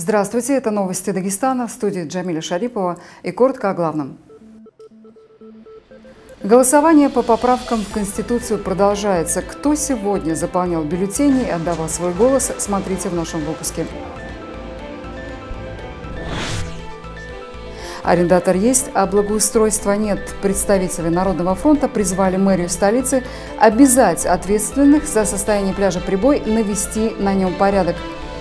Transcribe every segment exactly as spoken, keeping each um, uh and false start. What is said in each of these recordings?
Здравствуйте, это новости Дагестана, в студии Джамиля Шарипова и коротко о главном. Голосование по поправкам в Конституцию продолжается. Кто сегодня заполнял бюллетени и отдавал свой голос, смотрите в нашем выпуске. Арендатор есть, а благоустройства нет. Представители Народного фронта призвали мэрию столицы обязать ответственных за состояние пляжа Прибой навести на нем порядок.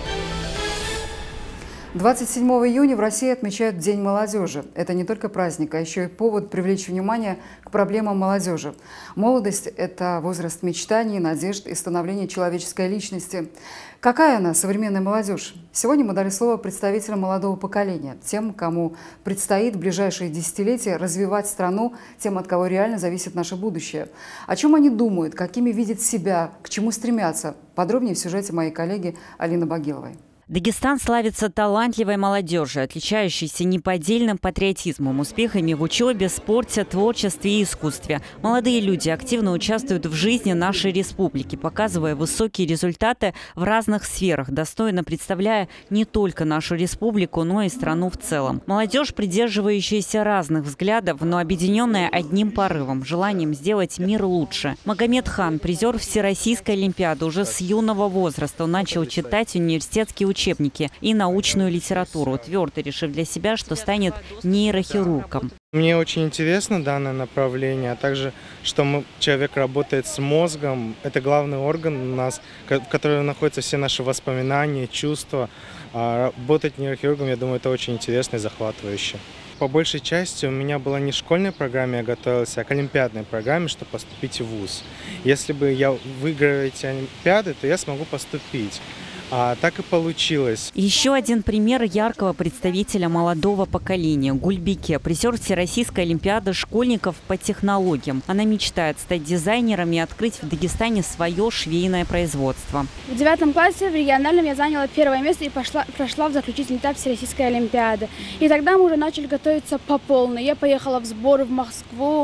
двадцать седьмого июня в России отмечают День молодежи. Это не только праздник, а еще и повод привлечь внимание к проблемам молодежи. Молодость – это возраст мечтаний, надежд и становления человеческой личности. Какая она, современная молодежь? Сегодня мы дали слово представителям молодого поколения, тем, кому предстоит в ближайшие десятилетия развивать страну, тем, от кого реально зависит наше будущее. О чем они думают, какими видят себя, к чему стремятся? Подробнее в сюжете моей коллеги Алины Багиловой. Дагестан славится талантливой молодежью, отличающейся неподдельным патриотизмом, успехами в учебе, спорте, творчестве и искусстве. Молодые люди активно участвуют в жизни нашей республики, показывая высокие результаты в разных сферах, достойно представляя не только нашу республику, но и страну в целом. Молодежь, придерживающаяся разных взглядов, но объединенная одним порывом, желанием сделать мир лучше. Магомед Хан, призер Всероссийской олимпиады, уже с юного возраста он начал читать университетские учебники. учебники и научную литературу, твердо решив для себя, что станет нейрохирургом. Мне очень интересно данное направление, а также, что мы, человек работает с мозгом. Это главный орган у нас, в котором находятся все наши воспоминания, чувства. А работать нейрохирургом, я думаю, это очень интересно и захватывающе. По большей части у меня была не в школьной программе, я готовился, а к олимпиадной программе, чтобы поступить в вуз. Если бы я выиграл эти олимпиады, то я смогу поступить. А так и получилось. Еще один пример яркого представителя молодого поколения – Гульбике, призер Всероссийской олимпиады школьников по технологиям. Она мечтает стать дизайнером и открыть в Дагестане свое швейное производство. В девятом классе в региональном я заняла первое место и пошла, прошла в заключительный этап Всероссийской олимпиады. И тогда мы уже начали готовиться по полной. Я поехала в сбор в Москву,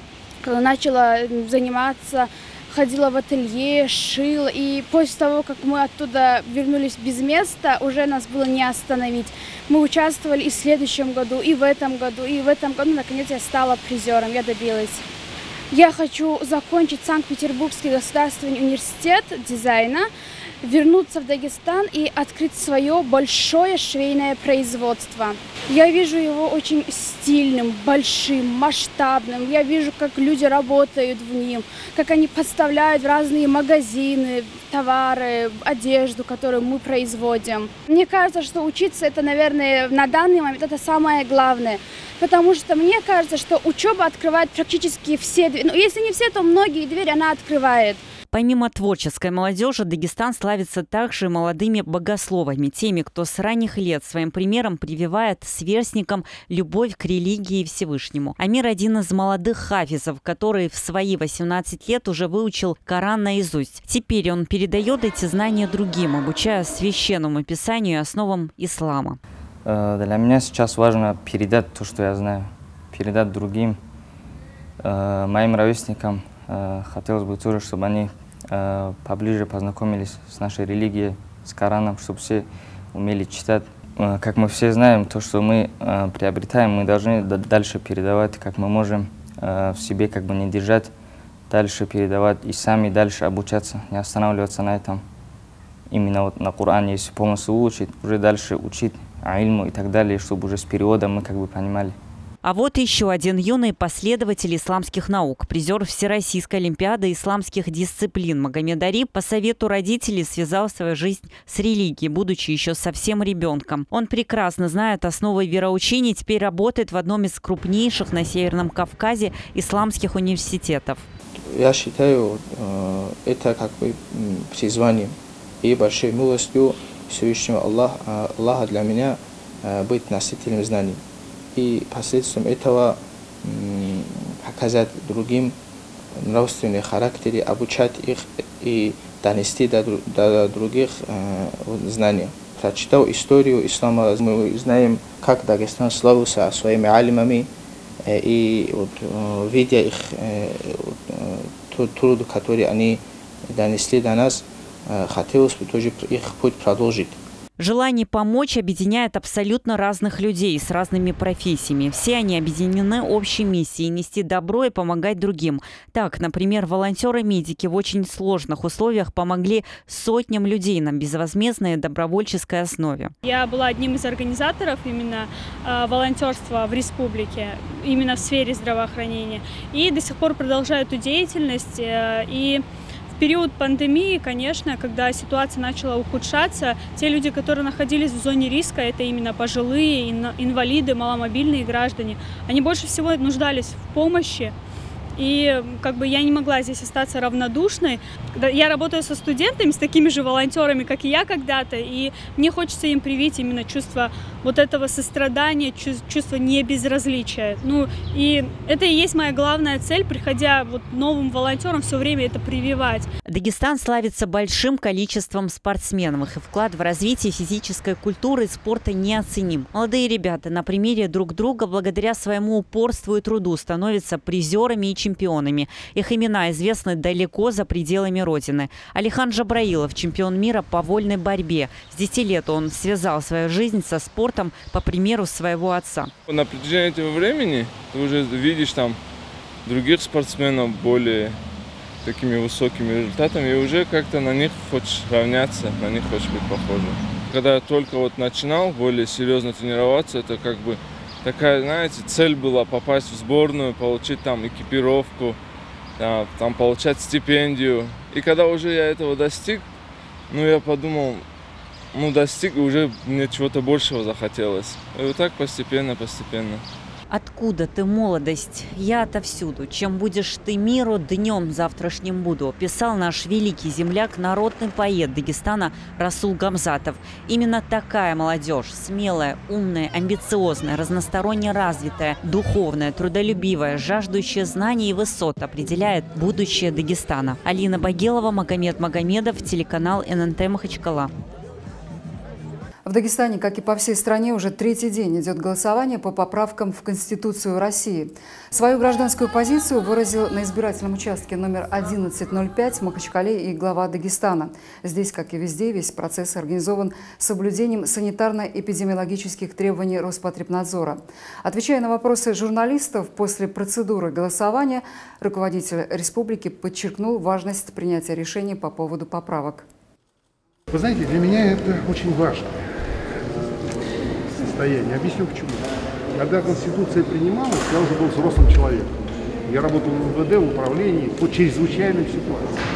начала заниматься, ходила в ателье, шила, и после того, как мы оттуда вернулись без места, уже нас было не остановить. Мы участвовали и в следующем году, и в этом году, и в этом году, наконец, я стала призером, я добилась. Я хочу закончить Санкт-Петербургский государственный университет дизайна, вернуться в Дагестан и открыть свое большое швейное производство. Я вижу его очень стильным, большим, масштабным. Я вижу, как люди работают в нем, как они подставляют в разные магазины товары, одежду, которую мы производим. Мне кажется, что учиться это, наверное, на данный момент это самое главное. Потому что мне кажется, что учеба открывает практически все двери. Ну, если не все, то многие двери она открывает. Помимо творческой молодежи, Дагестан славится также молодыми богословами, теми, кто с ранних лет своим примером прививает сверстникам любовь к религии и Всевышнему. Амир – один из молодых хафизов, который в свои восемнадцать лет уже выучил Коран наизусть. Теперь он передает эти знания другим, обучая священному писанию и основам ислама. Для меня сейчас важно передать то, что я знаю, передать другим, моим ровесникам. Хотелось бы тоже, чтобы они поближе познакомились с нашей религией, с Кораном, чтобы все умели читать. Как мы все знаем, то, что мы приобретаем, мы должны дальше передавать, как мы можем в себе как бы не держать, дальше передавать и сами дальше обучаться, не останавливаться на этом. Именно вот на Коране, если полностью выучить, уже дальше учить ильму и так далее, чтобы уже с переводом мы как бы понимали. А вот еще один юный последователь исламских наук, призер Всероссийской олимпиады исламских дисциплин Магомед Ариб по совету родителей связал свою жизнь с религией, будучи еще совсем ребенком. Он прекрасно знает основы вероучения, теперь работает в одном из крупнейших на Северном Кавказе исламских университетов. Я считаю, это как бы призвание и большой милостью Всевышнего Аллаха, Аллаха для меня быть носителем знаний. И посредством этого показать другим нравственные характеры, обучать их и донести до, до других э, знаний. Прочитав историю ислама, мы знаем, как Дагестан славился своими алимами, э, и вот, э, видя их э, тот труд, который они донесли до нас, э, хотелось бы тоже их путь продолжить. Желание помочь объединяет абсолютно разных людей с разными профессиями. Все они объединены общей миссией – нести добро и помогать другим. Так, например, волонтеры-медики в очень сложных условиях помогли сотням людей на безвозмездной добровольческой основе. Я была одним из организаторов именно э, волонтерства в республике, именно в сфере здравоохранения. И до сих пор продолжаю эту деятельность. Э, и В период пандемии, конечно, когда ситуация начала ухудшаться, те люди, которые находились в зоне риска, это именно пожилые, инвалиды, маломобильные граждане, они больше всего нуждались в помощи. И как бы я не могла здесь остаться равнодушной. Я работаю со студентами, с такими же волонтерами, как и я когда-то, и мне хочется им привить именно чувство вот этого сострадания, чувство небезразличия. Ну, и это и есть моя главная цель, приходя вот новым волонтерам, все время это прививать. Дагестан славится большим количеством спортсменов, и вклад в развитие физической культуры и спорта неоценим. Молодые ребята на примере друг друга благодаря своему упорству и труду становятся призерами и чемпионами. Их имена известны далеко за пределами родины. Алихан Джабраилов – чемпион мира по вольной борьбе. С десяти лет он связал свою жизнь со спортом по примеру своего отца. На протяжении этого времени ты уже видишь там других спортсменов более такими высокими результатами, и уже как-то на них хочешь равняться, на них хочешь быть похожим. Когда я только вот начинал более серьезно тренироваться, это как бы такая, знаете, цель была попасть в сборную, получить там экипировку, там, там получать стипендию. И когда уже я этого достиг, ну я подумал, ну достиг, и уже мне чего-то большего захотелось. И вот так постепенно, постепенно. Откуда ты, молодость? Я отовсюду. Чем будешь ты миру, днем завтрашним буду, писал наш великий земляк, народный поэт Дагестана Расул Гамзатов. Именно такая молодежь, смелая, умная, амбициозная, разносторонне развитая, духовная, трудолюбивая, жаждущая знаний и высот, определяет будущее Дагестана. Алина Багелова, Магомед Магомедов, телеканал эн эн тэ Махачкала. В Дагестане, как и по всей стране, уже третий день идет голосование по поправкам в Конституцию России. Свою гражданскую позицию выразил на избирательном участке номер одиннадцать ноль пять в Махачкале и глава Дагестана. Здесь, как и везде, весь процесс организован с соблюдением санитарно-эпидемиологических требований Роспотребнадзора. Отвечая на вопросы журналистов после процедуры голосования, руководитель республики подчеркнул важность принятия решений по поводу поправок. Вы знаете, для меня это очень важно состояние. Объясню почему. Когда Конституция принималась, я уже был взрослым человеком. Я работал в эм вэ дэ, в управлении по чрезвычайным ситуациям.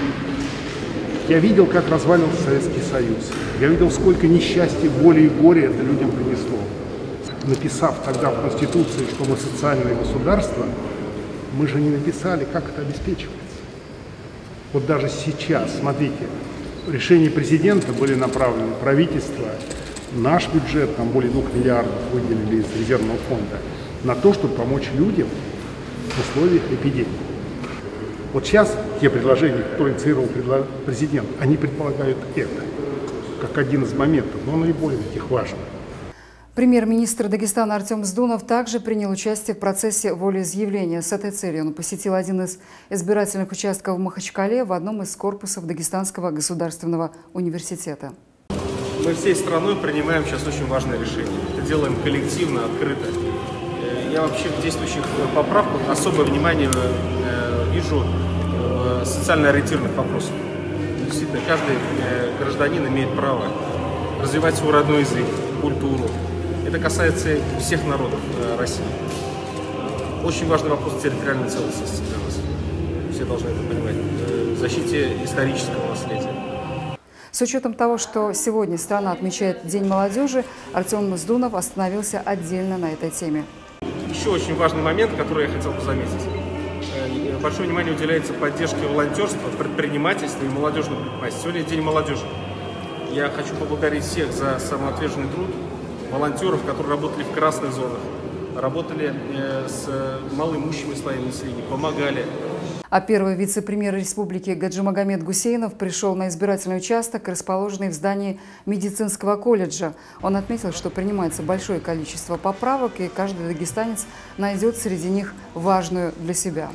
Я видел, как развалился Советский Союз. Я видел, сколько несчастья, боли и горя это людям принесло. Написав тогда в Конституции, что мы социальное государство, мы же не написали, как это обеспечивается. Вот даже сейчас, смотрите, решения президента были направлены в правительство, наш бюджет, там более двух миллиардов выделили из резервного фонда, на то, чтобы помочь людям в условиях эпидемии. Вот сейчас те предложения, которые инициировал президент, они предполагают это, как один из моментов, но наиболее таких важных. Премьер-министр Дагестана Артем Сдунов также принял участие в процессе волеизъявления. С этой целью он посетил один из избирательных участков в Махачкале в одном из корпусов Дагестанского государственного университета. Мы всей страной принимаем сейчас очень важное решение. Это делаем коллективно, открыто. Я вообще в действующих поправках особое внимание вижу социально ориентированных вопросов. Действительно, каждый гражданин имеет право развивать свой родной язык, культуру. Это касается всех народов России. Очень важный вопрос территориальной целостности для нас. Все должны это понимать. В защите исторического наследия. С учетом того, что сегодня страна отмечает День молодежи, Артем Сдунов остановился отдельно на этой теме. Еще очень важный момент, который я хотел бы заметить. Большое внимание уделяется поддержке волонтерства, предпринимательства и молодежного предпринимательства. Сегодня День молодежи. Я хочу поблагодарить всех за самоотверженный труд, волонтеров, которые работали в красных зонах, работали с малоимущими слоями населения, помогали. А первый вице-премьер республики Гаджимагомед Гусейнов пришел на избирательный участок, расположенный в здании медицинского колледжа. Он отметил, что принимается большое количество поправок, и каждый дагестанец найдет среди них важную для себя.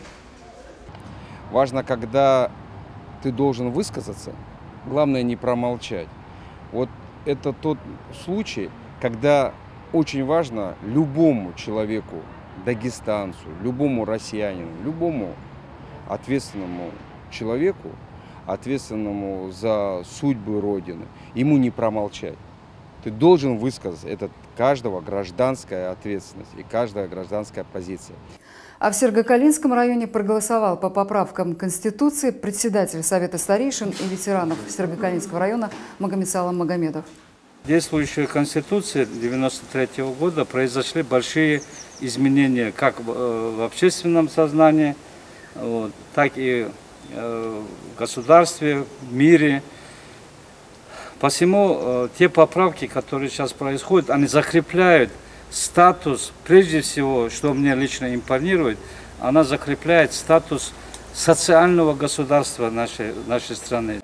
Важно, когда ты должен высказаться, главное не промолчать. Вот это тот случай, когда очень важно любому человеку, дагестанцу, любому россиянину, любому ответственному человеку, ответственному за судьбу Родины, ему не промолчать. Ты должен высказать, это каждого гражданская ответственность и каждая гражданская позиция. А в Сергокалинском районе проголосовал по поправкам Конституции председатель Совета старейшин и ветеранов Сергокалинского района Магомед Салам Магомедов. В действующей Конституции девяносто третьего года произошли большие изменения как в общественном сознании, вот, так и в государстве, в мире. Посему те поправки, которые сейчас происходят, они закрепляют статус, прежде всего, что мне лично импонирует, она закрепляет статус социального государства нашей, нашей страны.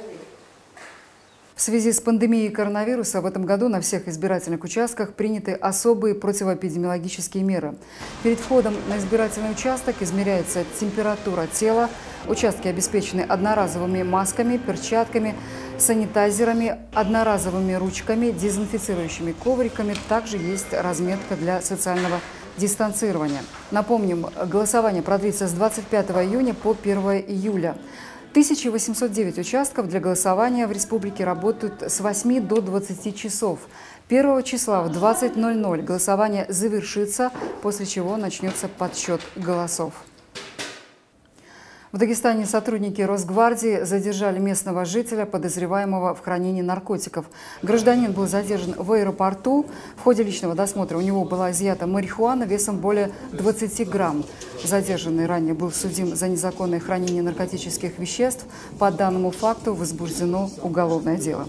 В связи с пандемией коронавируса в этом году на всех избирательных участках приняты особые противоэпидемиологические меры. Перед входом на избирательный участок измеряется температура тела, участки обеспечены одноразовыми масками, перчатками, санитайзерами, одноразовыми ручками, дезинфицирующими ковриками. Также есть разметка для социального дистанцирования. Напомним, голосование продлится с двадцать пятого июня по первое июля. тысяча восемьсот девять участков для голосования в республике работают с восьми до двадцати часов. первого числа в двадцать ноль ноль голосование завершится, после чего начнется подсчет голосов. В Дагестане сотрудники Росгвардии задержали местного жителя, подозреваемого в хранении наркотиков. Гражданин был задержан в аэропорту. В ходе личного досмотра у него была изъята марихуана весом более двадцати грамм. Задержанный ранее был судим за незаконное хранение наркотических веществ. По данному факту возбуждено уголовное дело.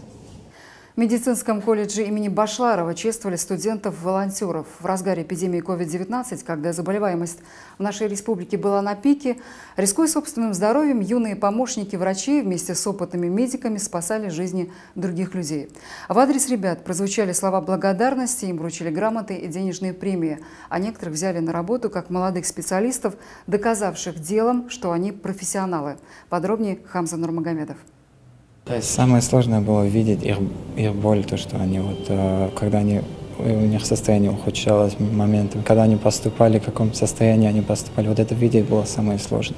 В медицинском колледже имени Башларова чествовали студентов-волонтеров. В разгаре эпидемии ковид девятнадцать, когда заболеваемость в нашей республике была на пике, рискуя собственным здоровьем, юные помощники врачей вместе с опытными медиками спасали жизни других людей. В адрес ребят прозвучали слова благодарности, им вручили грамоты и денежные премии, а некоторых взяли на работу как молодых специалистов, доказавших делом, что они профессионалы. Подробнее Хамза Нурмагомедов. Самое сложное было видеть их, их боль, то, что они вот, когда они, у них состояние ухудшалось моментом, когда они поступали, в каком состоянии они поступали, вот это видеть было самое сложное.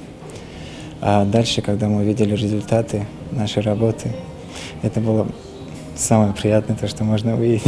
А дальше, когда мы видели результаты нашей работы, это было самое приятное, то, что можно увидеть.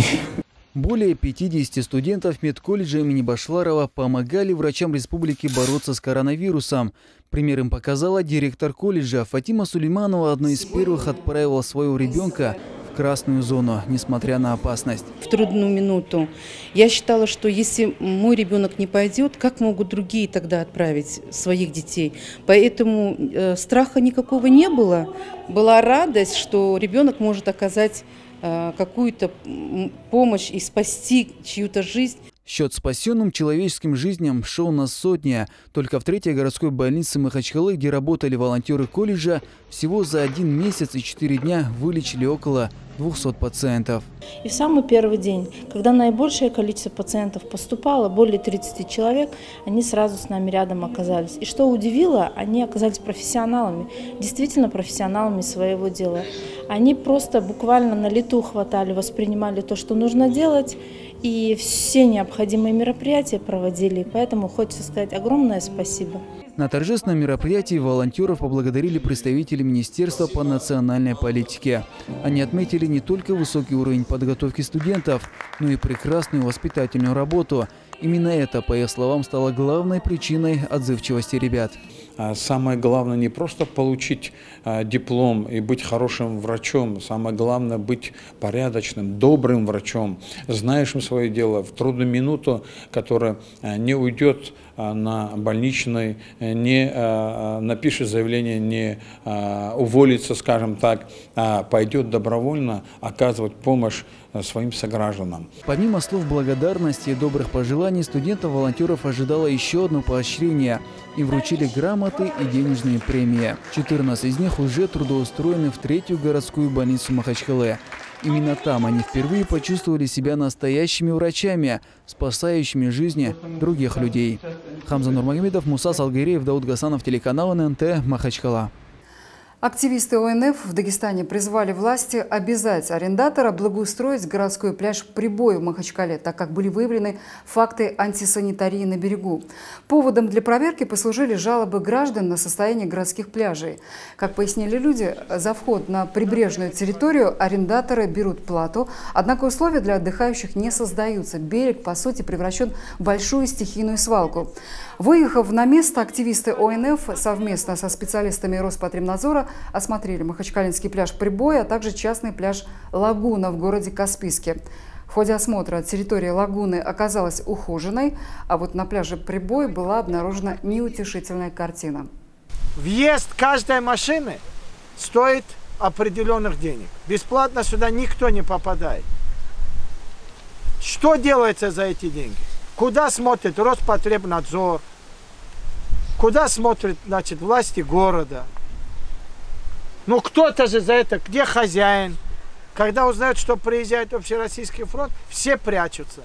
Более пятидесяти студентов медколледжа имени Башларова помогали врачам республики бороться с коронавирусом. Пример им показала директор колледжа. Фатима Сулейманова одной из первых отправила своего ребенка в красную зону, несмотря на опасность. В трудную минуту я считала, что если мой ребенок не пойдет, как могут другие тогда отправить своих детей? Поэтому э, страха никакого не было. Была радость, что ребенок может оказать какую-то помощь и спасти чью-то жизнь. Счет спасенным человеческим жизням шел на сотни. Только в третьей городской больнице Махачкалы, где работали волонтеры колледжа, всего за один месяц и четыре дня вылечили около двухсот пациентов. И в самый первый день, когда наибольшее количество пациентов поступало, более тридцати человек, они сразу с нами рядом оказались. И что удивило, они оказались профессионалами, действительно профессионалами своего дела. Они просто буквально на лету хватали, воспринимали то, что нужно делать, и все необходимые мероприятия проводили. Поэтому хочется сказать огромное спасибо. На торжественном мероприятии волонтеров поблагодарили представители Министерства по национальной политике. Они отметили не только высокий уровень подготовки студентов, но и прекрасную воспитательную работу. Именно это, по их словам, стало главной причиной отзывчивости ребят. Самое главное не просто получить диплом и быть хорошим врачом, самое главное быть порядочным, добрым врачом, знающим свое дело в трудную минуту, которая не уйдет на больничный, не напишет заявление, не уволится, скажем так, а пойдет добровольно оказывать помощь своим согражданам. Помимо слов благодарности и добрых пожеланий, студентов-волонтеров ожидало еще одно поощрение. Им вручили грамоты и денежные премии. четырнадцать из них уже трудоустроены в третью городскую больницу Махачкалы. Именно там они впервые почувствовали себя настоящими врачами, спасающими жизни других людей. Хамза Нурмагомедов, Муса Салгиреев, Дауд Гасанов, телеканал эн эн тэ, Махачкала. Активисты О Н Ф в Дагестане призвали власти обязать арендатора благоустроить городской пляж Прибой в Махачкале, так как были выявлены факты антисанитарии на берегу. Поводом для проверки послужили жалобы граждан на состояние городских пляжей. Как пояснили люди, за вход на прибрежную территорию арендаторы берут плату, однако условия для отдыхающих не создаются. Берег, по сути, превращен в большую стихийную свалку. Выехав на место, активисты О Н Ф совместно со специалистами Роспотребнадзора осмотрели махачкалинский пляж Прибой, а также частный пляж Лагуна в городе Каспийске. В ходе осмотра территория Лагуны оказалась ухоженной, а вот на пляже Прибой была обнаружена неутешительная картина. Въезд каждой машины стоит определенных денег. Бесплатно сюда никто не попадает. Что делается за эти деньги? Куда смотрит Роспотребнадзор? Куда смотрят, значит, власти города? Ну кто-то же за это, где хозяин? Когда узнают, что приезжает Общероссийский фронт, все прячутся.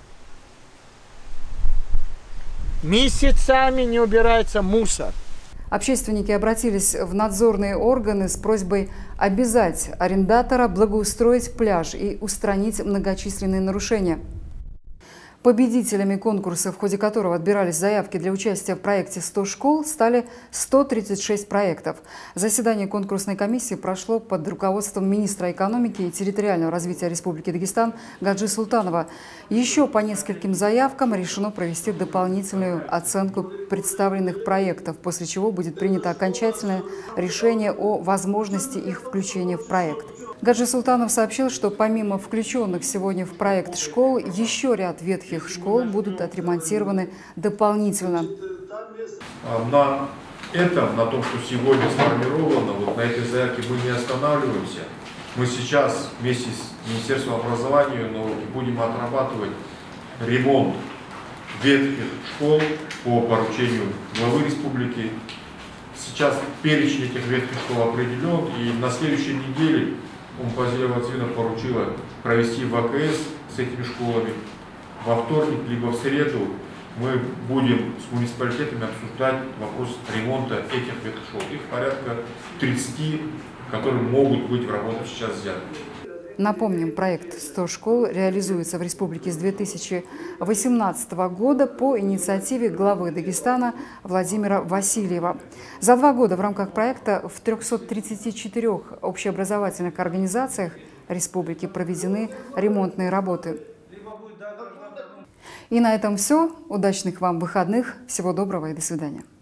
Месяцами не убирается мусор. Общественники обратились в надзорные органы с просьбой обязать арендатора благоустроить пляж и устранить многочисленные нарушения. Победителями конкурса, в ходе которого отбирались заявки для участия в проекте сто школ, стали сто тридцать шесть проектов. Заседание конкурсной комиссии прошло под руководством министра экономики и территориального развития Республики Дагестан Гаджи Султанова. Еще по нескольким заявкам решено провести дополнительную оценку представленных проектов, после чего будет принято окончательное решение о возможности их включения в проект. Гаджи Султанов сообщил, что помимо включенных сегодня в проект школ, еще ряд ветхих школ будут отремонтированы дополнительно. На этом, на том, что сегодня сформировано, вот на этой заявке мы не останавливаемся. Мы сейчас вместе с Министерством образования и науки будем отрабатывать ремонт ветхих школ по поручению главы республики. Сейчас перечень этих ветхих школ определен, и на следующей неделе Умпазия Владимировна поручила провести В К С с этими школами. Во вторник, либо в среду мы будем с муниципалитетами обсуждать вопрос ремонта этих ветхих школ. Их порядка тридцати, которые могут быть в работу сейчас взяты. Напомним, проект сто школ реализуется в республике с две тысячи восемнадцатого года по инициативе главы Дагестана Владимира Васильева. За два года в рамках проекта в трёхстах тридцати четырёх общеобразовательных организациях республики проведены ремонтные работы. И на этом все. Удачных вам выходных. Всего доброго и до свидания.